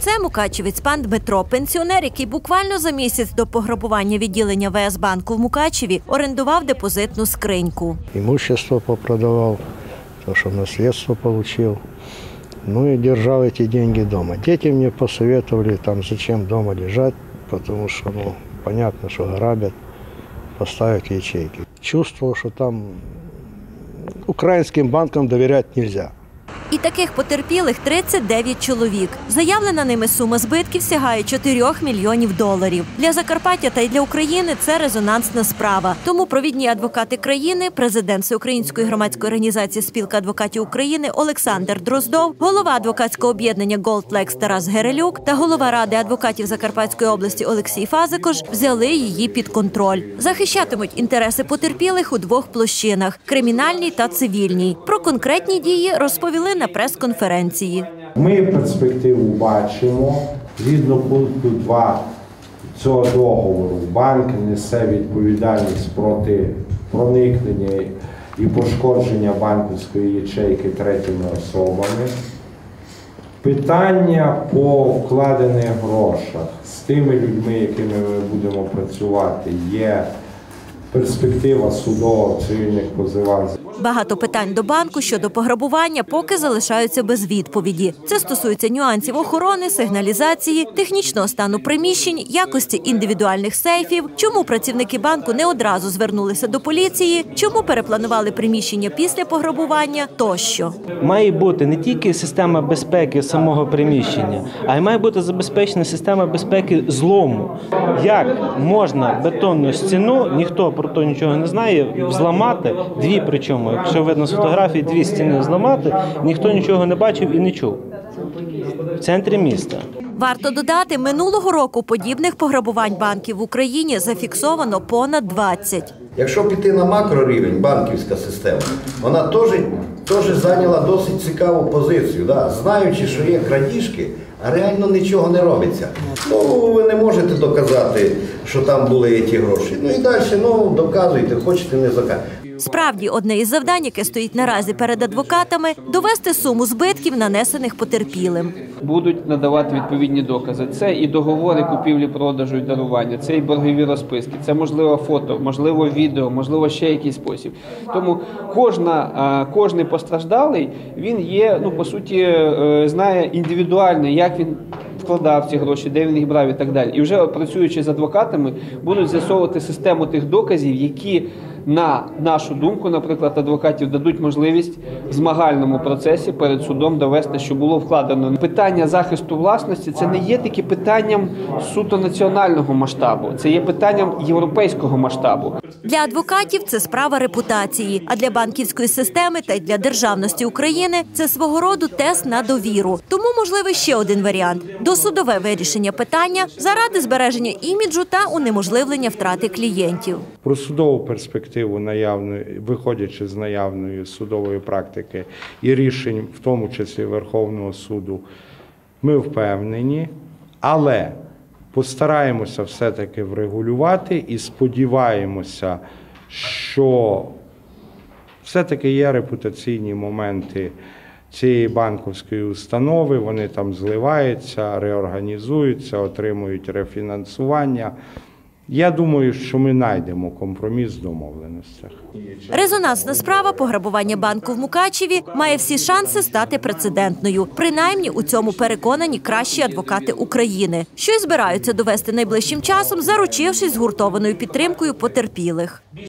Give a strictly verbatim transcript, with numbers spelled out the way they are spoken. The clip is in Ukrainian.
Це мукачевець пан Дмитро, пенсіонер, який буквально за місяць до пограбування відділення Ве Ес банку в Мукачеві орендував депозитну скриньку. Имущество попродавал, то, что наследство получил. Ну и держал эти деньги дома. Дети мне посоветовали, там, зачем дома лежать, потому что, ну, понятно, что грабят, поставить ячейки. Чувствовал, что там украинским банкам доверять нельзя. І таких потерпілих тридцять дев'ять чоловік. Заявлена ними сума збитків сягає чотирьох мільйонів доларів. Для Закарпаття та й для України це резонансна справа. Тому провідні адвокати країни, президент Всеукраїнської громадської організації «Спілка адвокатів України» Олександр Дроздов, голова адвокатського об'єднання «Голдфлекс» Тарас Герелюк та голова Ради адвокатів Закарпатської області Олексій Фазикош взяли її під контроль. Захищатимуть інтереси потерпілих у двох площинах – кримінальній та цивільній. Про конкретні дії розповіли на прес-конференції. Ми перспективу бачимо. Згідно пункту два цього договору банк несе відповідальність проти проникнення і пошкодження банківської ячейки третіми особами. Питання по вкладених грошах з тими людьми, якими ми будемо працювати, є перспектива судового цивільних позивань. Багато питань до банку щодо пограбування поки залишаються без відповіді. Це стосується нюансів охорони, сигналізації, технічного стану приміщень, якості індивідуальних сейфів, чому працівники банку не одразу звернулися до поліції, чому перепланували приміщення після пограбування тощо. Має бути не тільки система безпеки самого приміщення, а й має бути забезпечена система безпеки злому. Як можна бетонну стіну, ніхто про то нічого не знає, зламати, дві причому. Якщо видно з фотографії, дві стіни зламати, ніхто нічого не бачив і не чув. В центрі міста. Варто додати, минулого року подібних пограбувань банків в Україні зафіксовано понад двадцять. Якщо піти на макрорівень, банківська система, вона теж, теж зайняла досить цікаву позицію. Да? Знаючи, що є крадіжки, а реально нічого не робиться. Ну, ви не можете доказати, що там були ті гроші. Ну і далі, ну, доказуйте, хочете, не доказуйте. Справді, одне із завдань, яке стоїть наразі перед адвокатами – довести суму збитків, нанесених потерпілим. Будуть надавати відповідні докази. Це і договори купівлі-продажу і дарування, це і боргові розписки, це можливо фото, можливо відео, можливо ще якийсь спосіб. Тому кожна, кожний постраждалий, він є, ну, по суті, знає індивідуально, як він вкладав ці гроші, де він їх брав і так далі. І вже працюючи з адвокатами, будуть з'ясовувати систему тих доказів, які, на нашу думку, наприклад, адвокатів дадуть можливість в змагальному процесі перед судом довести, що було вкладено. Питання захисту власності – це не є таки питанням суто національного масштабу, це є питанням європейського масштабу. Для адвокатів це справа репутації, а для банківської системи та й для державності України – це свого роду тест на довіру. Тому можливий ще один варіант – досудове вирішення питання заради збереження іміджу та унеможливлення втрати клієнтів. Про судову перспективу, наявної, виходячи з наявної судової практики і рішень, в тому числі Верховного суду, ми впевнені, але постараємося все-таки врегулювати і сподіваємося, що все-таки є репутаційні моменти цієї банківської установи, вони там зливаються, реорганізуються, отримують рефінансування. Я думаю, що ми знайдемо компроміс в домовленостях. Резонансна справа пограбування банку в Мукачеві має всі шанси стати прецедентною. Принаймні у цьому переконані кращі адвокати України, що й збираються довести найближчим часом, заручившись згуртованою підтримкою потерпілих.